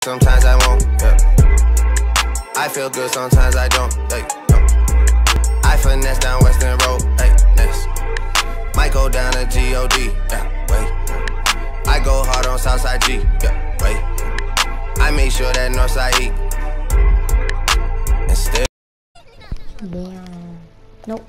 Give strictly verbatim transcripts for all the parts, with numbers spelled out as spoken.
Sometimes I won't, yeah. I feel good, sometimes I don't, hey, no. I finesse down Western Road, hey, next. Might go down to G O D, yeah, wait. I go hard on Southside G, yeah, wait. I make sure that Northside E. And still. Damn. Nope.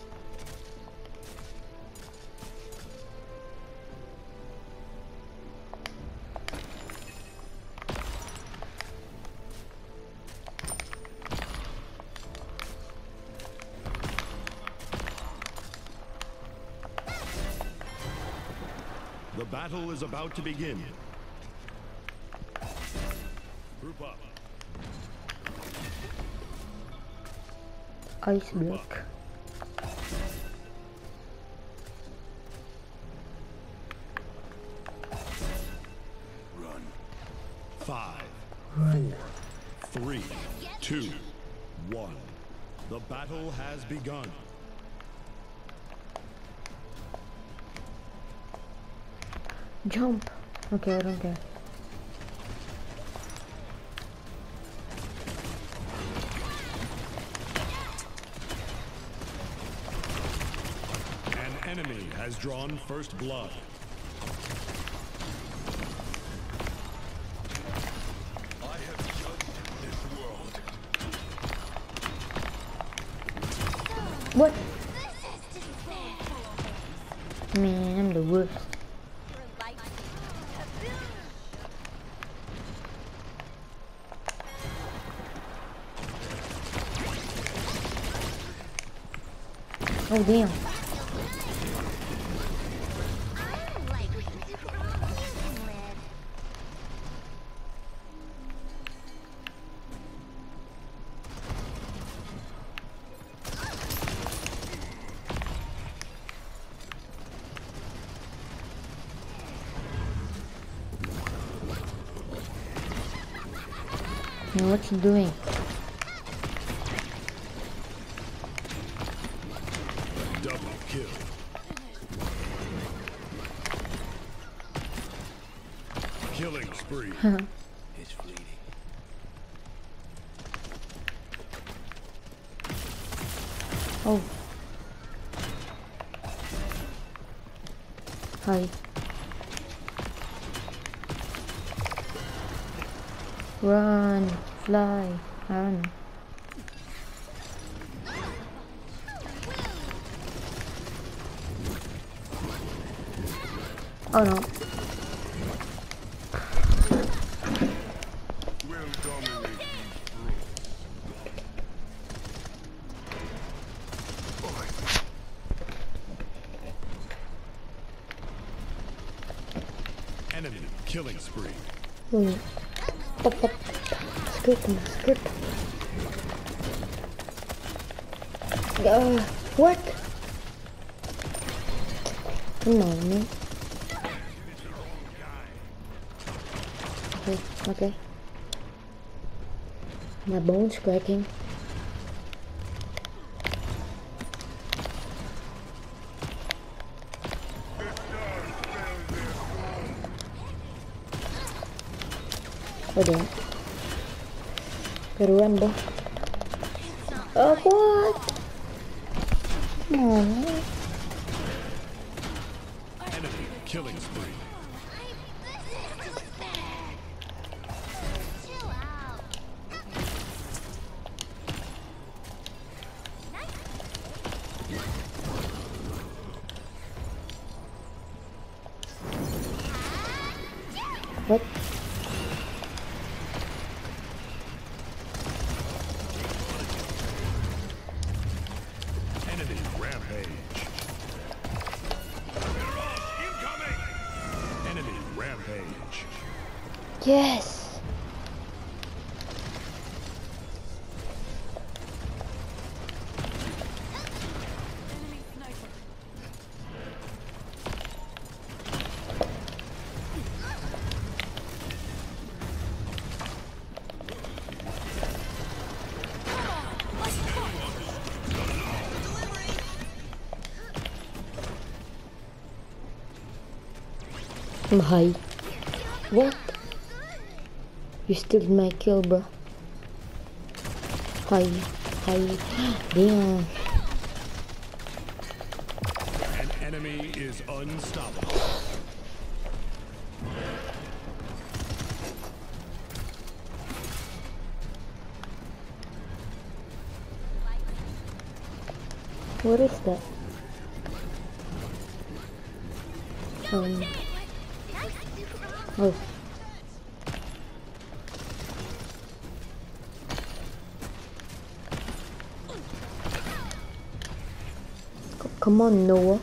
The battle is about to begin. Group up. Ice block. Run. Five, Run. four, three, two, one. The battle has begun. Jump. Okay, I don't care. An enemy has drawn first blood. I have judged this world. What? Man, I'm the worst. Oh damn. Now what's he doing? Double kill. Killing spree. It's fleeting. Oh. Hi. Run, fly, I don't know. Oh no. Enemy killing spree. Wait. Pop, pop. Skirt him, skirt. Uh, what? Come on, man. Okay, okay. My bone's cracking. Oh damn. Gotta run, bro. Oh, what? Come on, man. Enemy killing spree. What? Enemy rampage. Incoming! Enemy rampage. Yes. भाई what You still my kill, bro. Hi, hi. Damn. An enemy is unstoppable. What is that? Um. Oh. C- Come on, Noah.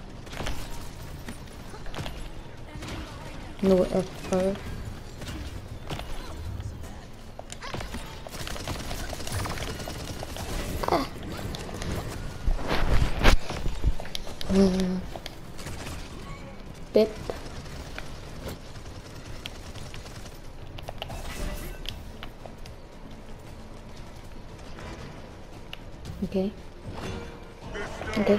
Noah F R. Mm. Pip. Okay. Okay.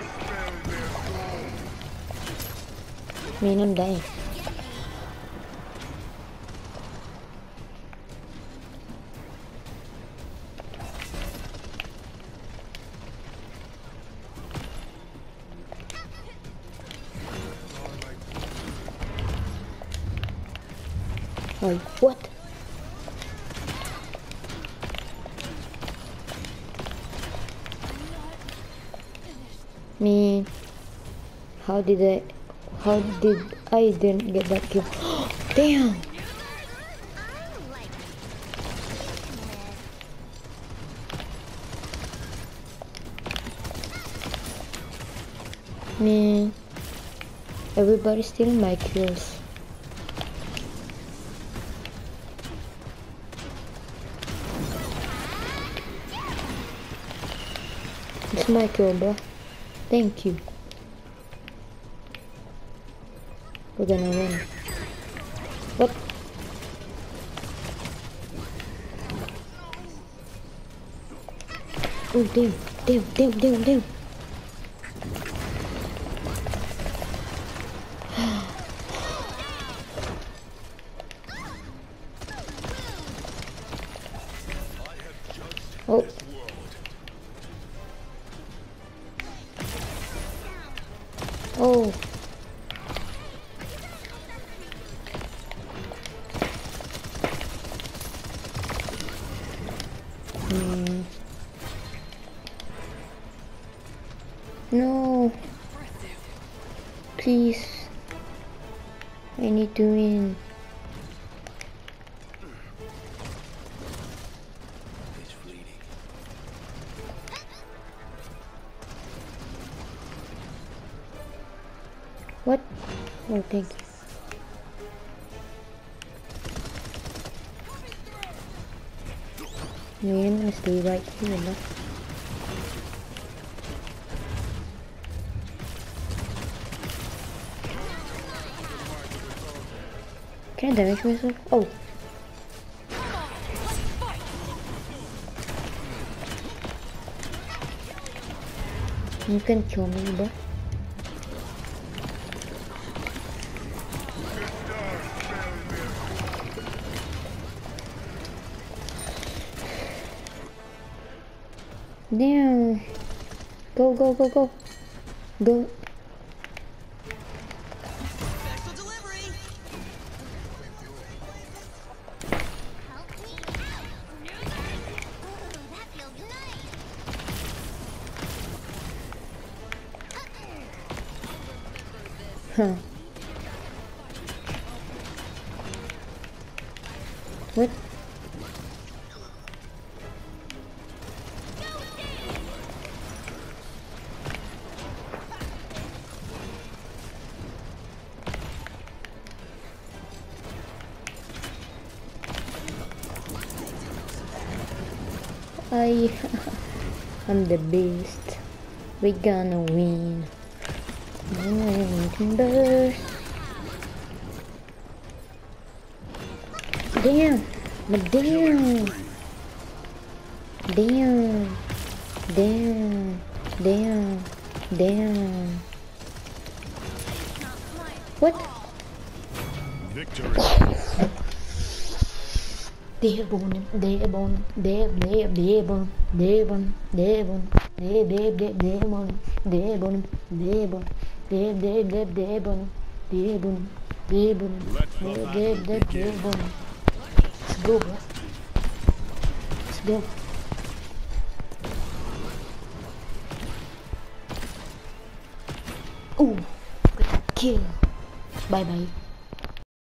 Man, I'm dying. Oh, what? Man, how did I, how did I didn't get that kill? Damn! Man, everybody's stealing my kills. It's my kill, bro. Thank you. We're gonna win. What? Oh, damn, damn, damn, damn, damn. Oh. Oh. Hmm. No. Please. I need to win. What? Oh, thank you. Man, I stay right here, no? Can I damage myself? Oh. You can kill me, bro. Damn. Go, go, go, go. Go. Special delivery. Help me out. Oh, that feels nice. Huh. What? I I'm the beast. We gonna win. Burst. Damn, but damn, damn, damn, damn, damn. What? Victory. Devon, Devon, Dev, Dev, Devon, Devon, Devon, Dev, Dev, Dev, Devon, Devon, Devon, Dev, Dev, Dev, Devon, Devon, Devon, Dev, Dev, Dev, Devon. Let's go, bro. Let's go. Ooh, got a kill. Bye bye.